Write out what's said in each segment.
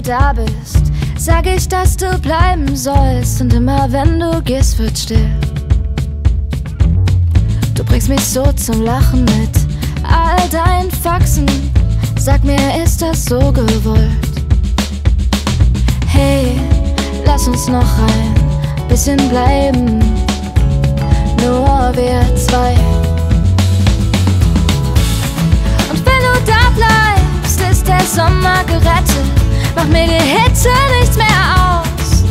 da bist, sag ich, dass du bleiben sollst. Und immer wenn du gehst, wird still. Du bringst mich so zum Lachen mit all deinen Faxen. Sag mir, ist das so gewollt? Hey, lass uns noch ein bisschen bleiben, nur wir zwei. Und wenn du da bleibst, ist der Sommer gerettet. Mach mir die Hitze nichts mehr aus.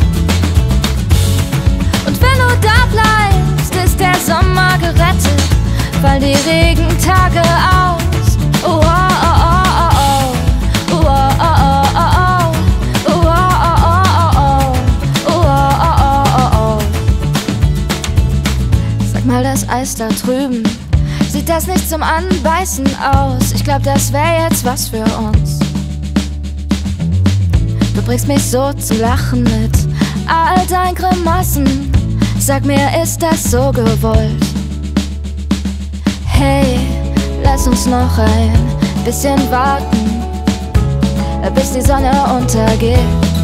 Und wenn du da bleibst, ist der Sommer gerettet. Fallen die Regentage aus. Oh, oh, oh, oh, oh, oh, oh, oh, oh, oh, oh, oh, oh. Sag mal, das Eis da drüben, sieht das nicht zum Anbeißen aus? Ich glaub, das wär jetzt was für uns. Du bringst mich so zum Lachen mit all deinen Grimassen. Sag mir, ist das so gewollt? Hey, lass uns noch ein bisschen warten, bis die Sonne untergeht.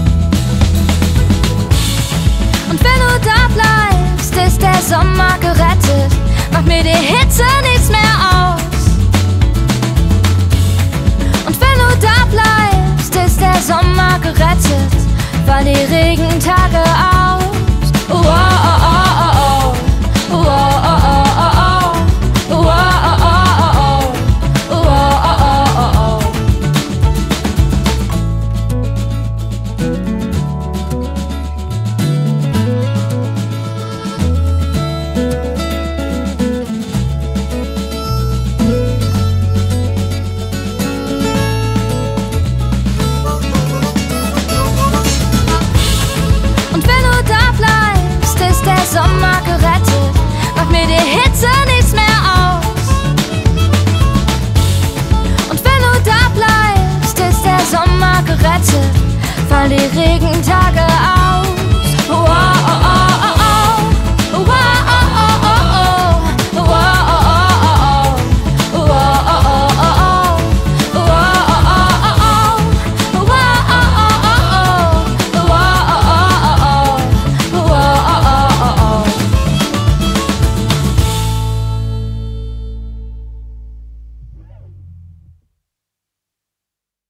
Und wenn du da bleibst, ist der Sommer gerettet. Mach mir die Hitze nichts mehr aus. Und wenn du da bleibst, ist der Sommer gerettet. Fallen die Regentage aus. Oh, oh, oh, oh, oh, oh, oh, oh, oh, oh, oh. Sommer gerettet, mach mir die Hitze nichts mehr aus. Und wenn du da bleibst, ist der Sommer gerettet. Fallen die Regentage